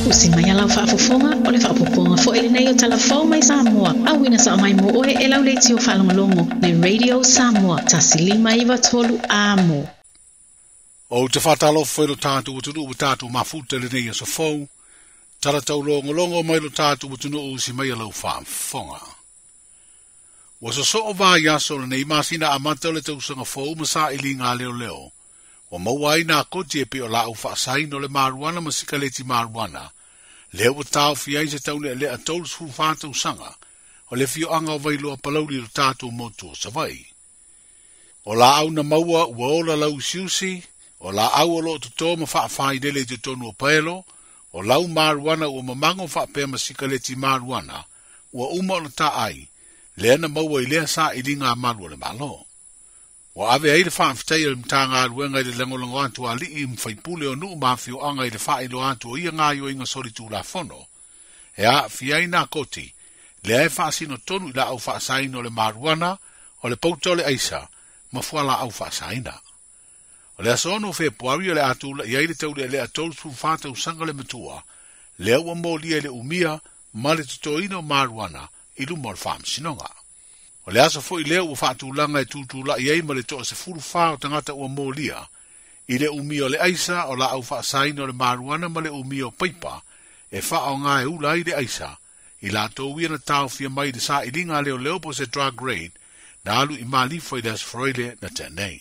Pusi mai ala whaafofonga o le whaapoponga fo ele nei o Tala Fou Mai Samoa. Awina sa mai mo oe e lau leiti o whalongolongo le Radio Samoa tasilima iwa tolu amo. O te whatalo whaero tātu utunu u tātu mafuta le nei so fou, tala tau longo mai lo tātu utunu u si mai alau whaafonga. Wa so o vā yaso le nei masina amata le tausanga fou masa ili ngā leo. Wa mawai nā koti e pe o la au whaasai no le maruana masika leti maruana. Leo wa tau fiai se taune le atolus fu whātau sanga, o le fio anga o vailoa palauri lo tātu motu o savai. O la au na maua ua ola lau siusi, o la au o lo tuto ma whaafai dele te tonu o paelo, o lau maruana ua mamango whaapea masika leti maruana, ua uma o na ta ai, lea na maua i lea sa ili ngā marua le malo. Wa ave ai le whaafitei le mtanga aluenga i le langolongo atu a li i mwhaipule o nuu mawhio anga i le whaelo atu o ia ngā yo inga sori tū la fono. E a fiai nā koti, le ai whaasino tonu i la au whaasaino le maruana o le pautole aisa, ma fuala au whaasaina. O le asono fe puari o le atu la i ai le taule le atolu su whātau sanga le matua, le au amolia le umia ma le tutoino maruana i lumo le whaamsinonga. O le aso fo i leo ua whaatulanga e tūtula i eima le toa se furu whao tangata ua mōlia, i le umi o le aisa o la au whaasaino le maruana ma le umi o paipa, e whao ngā e ula i le aisa, i la tōwia na tau fia mai de sa i linga leo po se drug raid, na alu i malifo i le asfroile na tenei.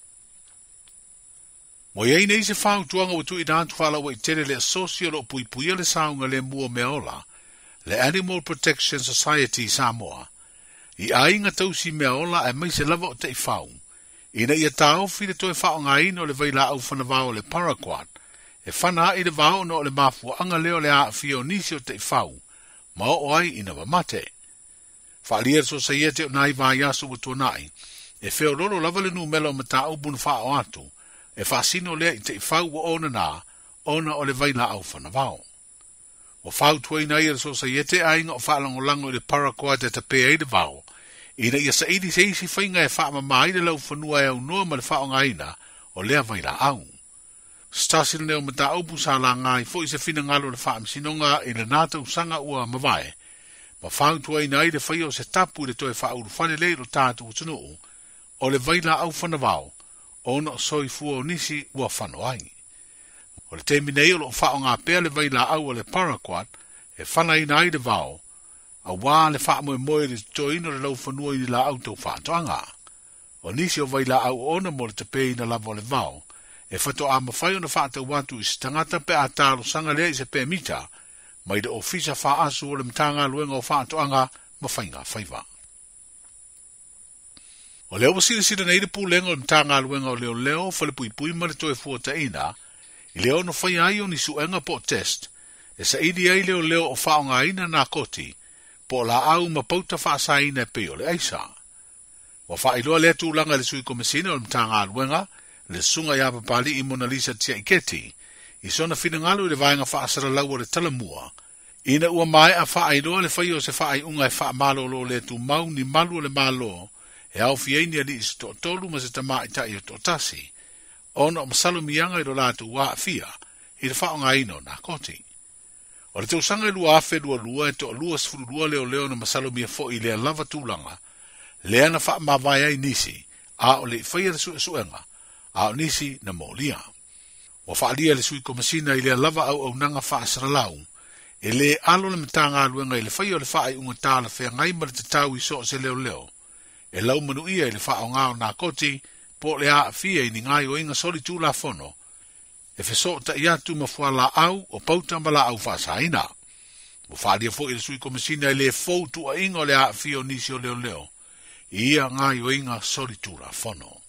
Mo iei nei se whao tuanga watu i dāntu whala wa i tere le asosio lo pui le saunga le mua meola, le Animal Protection Society Samoa, I ainga tausi mea ola e mai se lava o te i whau. Ina ia tau fi le toi whao ngā ino le vaila au whana vao le paraquat. E whana i le vao no le mafua anga leo le a fio nisi o te i whau. Ma o ai ina wa mate. Whaalia so sa iete o nai vā yaso wa tuanai. E feo loro lava le numela o mata au buna whao atu. E whaasino lea i te i whau wa ona nā, ona o le vaila au whana vao. O whau tuai na ia so sa iete ainga o whaalangolango i le paraquat e te pea i le vao. Ina ia sa idi se isi whainga e wha mamai le lau whanua e au noa ma le whao ngaina o lea vaila au. Stasil neo mata au pusa la ngai fo i se fina ngalo le wha msinonga i le nata usanga ua mawae. Ma whau tuai na i le whaia o se tapu i le toe wha uru whane le lo tātu utunuu o le vaila au whanavao o na soi fua o nisi ua whano ai. O le temi nei o lo whao ngā pēr le vaila au o le paraquat e whana ina i le vao a wā le wha moe le toino le lau whanua i la au tau whaatoanga. O nisi o vaila au ona mo le te pei na lavo le vao, e whato a mawhai o na whaatau watu i se tangata pe a tālo sanga lea i se pe mita, mai de ofisa wha asu o le mtanga luenga o whaatoanga mawhainga whaiva. O leo wasila nei le pūlenga o le mtanga luenga o leo whale pui ma le toe fuata ina, i leo no whai ai o ni suenga po test, e sa idi ai leo o whaonga ina nā koti, po la au ma pauta whaasaina e peo le aisa. Wa whailoa lea tūlanga le sui komisina o mtanga aluenga, le sunga ia papali i Mona Lisa tia iketi, i sona fina ngalu i le vaenga whaasara lau o le talamua, ina ua mai a whailoa le whai o se whai unga e wha malo lo le tu mau ni malu le malo, e au fieni ali i se to tolu ma se tama i tai o to tasi, ona o masalo mianga i lo latu wa fia, i le whaonga ino na koti. O le tausanga lua afe lua e to lua sifuru lua leo na masalo mia fo i lea lava tūlanga. Lea na wha mawai ai nisi, a o le whaia le suenga, a o nisi na molia. O whaalia le sui komasina i lea lava au nanga wha asaralau, e le alo le mtanga aluenga i le whaia o le wha ai unga tāla whea ngai ma le te tau i so se leo. E lau manu ia i le wha o ngāo nā koti, po le a fia i ni ngai o inga soli tū la fono, e feso ta iatu mafua la au o pauta ma la au whaasaina. Mo whaalia fo i le sui komisina i le foutu a inga o le a fio nisi o leo. Ia ngai o inga solitura fono.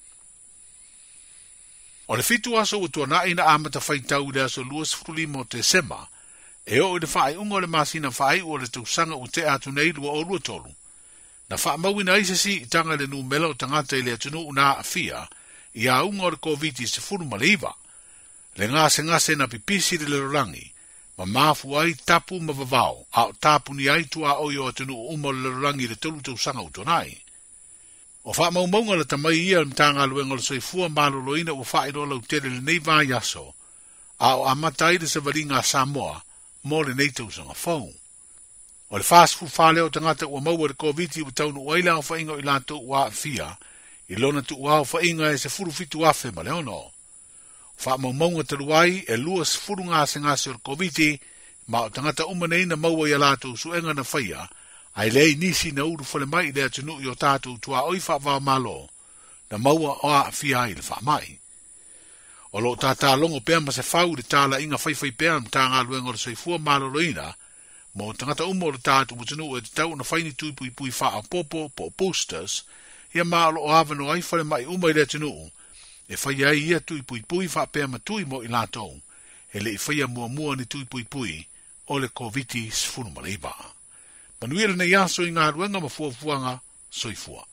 O le fitu aso utua na ina amata whaitau le aso luas frulimo te sema, e o i le whaai unga o le masina whaai o le tausanga o te atu nei lua o lua tolu. Na wha mawina isasi i tanga le numela o tangata i le atunu una a fia, i a unga o le COVID-19 se furu maleiva. Le ngase na pipisi le lorangi, ma mafu ai tapu ma vavao, a o tapu ni ai tua oio atunu uma le lorangi le tolu tau sanga utonai. O wha maumaunga le tamai ia le mtanga luenga le soifua maloloina o wha irola utere le nei vai aso, a o amatai le savaringa Samoa, mo le nei tausanga fau. O le fast food whale o tangata ua maua le COVID ua taunu waila o whainga i lanto ua fia, i lona tu ua o whainga e se furu fitu afe ma le ono. Wha maumaunga taluai e lua se furu ngase ngase o le COVID ma o tangata umanei na maua i alato suenga na whaia, ai lei nisi na uru whale mai lea tunu i o tātou tua oi wha malo, na maua o a fia i le wha mai. O lo tata longo pea ma se whau le tala inga whaiwhai pea ma tā ngā luenga o le soifua malo loina, mo tangata umo le tātou mutunu e te tau na whaini tui pui pui wha a popo po boosters, ia maa lo o avano ai whale mai umai le tunu, e whai ai ia tui pui pui wha pea ma tui mo i lātou, e le i whaia mua ni tui pui pui o le COVID-19 sfunu maleiba. Manuela na yaso i ngā ruenga ma fuafuanga soifua.